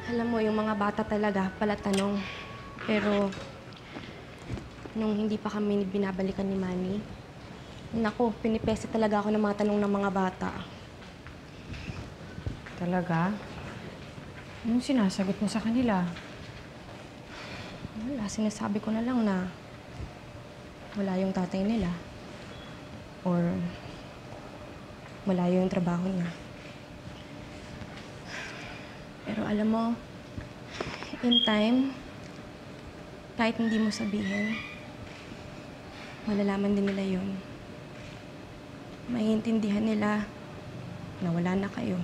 Alam mo, yung mga bata talaga pala tanong. Pero, nung hindi pa kami binabalikan ni Manny, naku, pinipese talaga ako ng mga tanong ng mga bata. Talaga? Anong sinasagot mo sa kanila? Wala, sinasabi ko na lang na wala yung tatay nila. Or malayo yung trabaho niya. Pero alam mo, in time, kahit hindi mo sabihin, malalaman din nila yun. Maiintindihan nila na wala na kayo.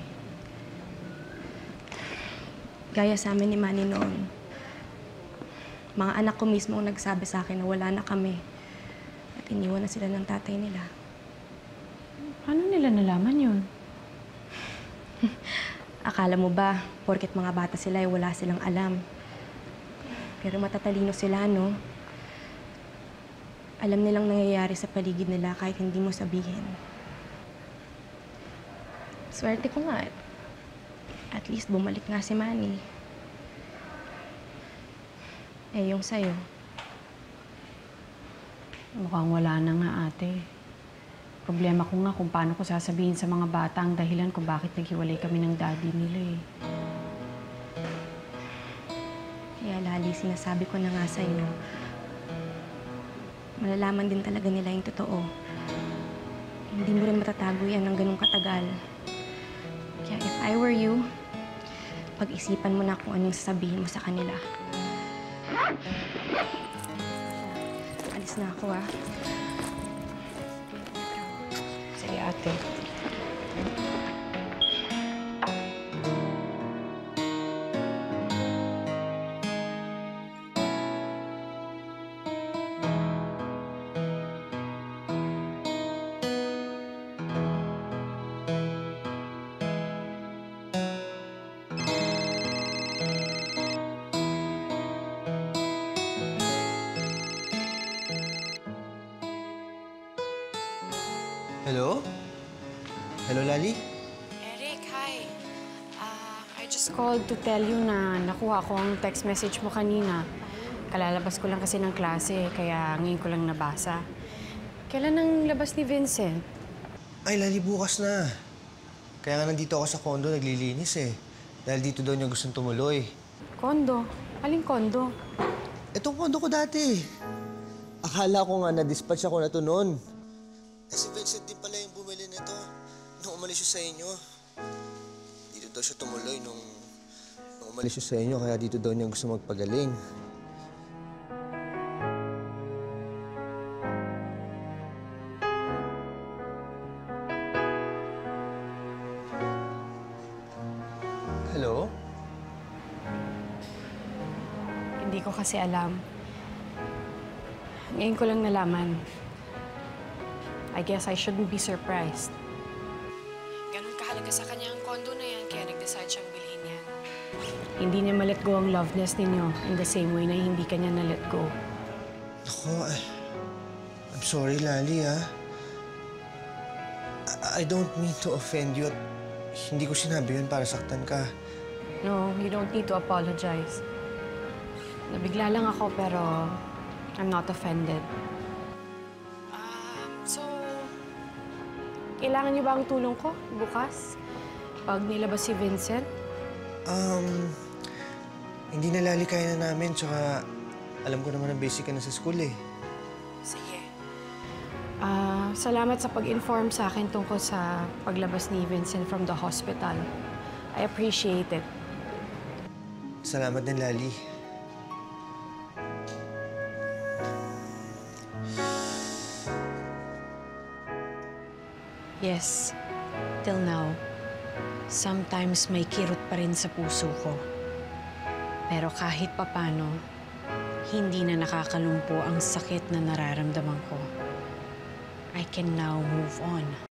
Gaya sa amin ni Manny noon. Mga anak ko mismo ang nagsabi sa akin na wala na kami at iniwan na sila ng tatay nila. Paano nila nalaman yun? Akala mo ba, porket mga bata sila ay wala silang alam? Pero matatalino sila, no? Alam nilang nangyayari sa paligid nila kahit hindi mo sabihin. Swerte ko nga. At least bumalik nga si Manny. Eh, yung sa'yo. Mukhang wala na nga, ate. Problema ko nga kung paano ko sasabihin sa mga bata ang dahilan kung bakit naghiwalay kami ng daddy nila eh. Kaya, Lally, sinasabi ko na nga sa'yo, malalaman din talaga nila yung totoo. Hindi mo rin matatago yan ng ganung katagal. Kaya if I were you, pag-isipan mo na kung anong sasabihin mo sa kanila. Alis na ako, ah. Sige, ate. Hello? Hello, Lally? Eric, hi. I just called to tell you na nakuha ko ang text message mo kanina. Kalalabas ko lang kasi ng klase, kaya ngayon ko lang nabasa. Kailan ang labas ni Vincent? Ay, Lally, bukas na. Kaya nga nandito ako sa condo, naglilinis eh. Dahil dito daw niya gustong tumuloy. Kondo? Aling kondo? Itong condo ko dati. Akala ko nga na-dispatch ako na to noon. Eh, si Vincent din pala yung bumili nito nung umalis siya sa inyo. Dito daw siya tumuloy nung umalis siya sa inyo, kaya dito daw niya gusto magpagaling. Hello? Hindi ko kasi alam. Ngayon ko lang nalaman. I guess I shouldn't be surprised. Ganun kahalaga sa kanya ang kondo na yan, kaya nag-decide siyang bilhin yan. Hindi niya ma-let go ang loveness ninyo in the same way na hindi ka niya na-let go. Ako, I'm sorry, Lally, ha? I don't mean to offend you at hindi ko sinabi yun para saktan ka. No, you don't need to apologize. Nabigla lang ako pero I'm not offended. Kailangan niyo ba ang tulong ko bukas? Pag nilabas si Vincent? Hindi na, Lally, kaya na namin. Tsaka, alam ko naman ang basic ka na sa school eh. Sige. Salamat sa pag-inform sa akin tungkol sa paglabas ni Vincent from the hospital. I appreciate it. Salamat din, Lally. Yes, till now, sometimes may kirot pa rin sa puso ko. Pero kahit papano, hindi na nakakalumpo ang sakit na nararamdaman ko. I can now move on.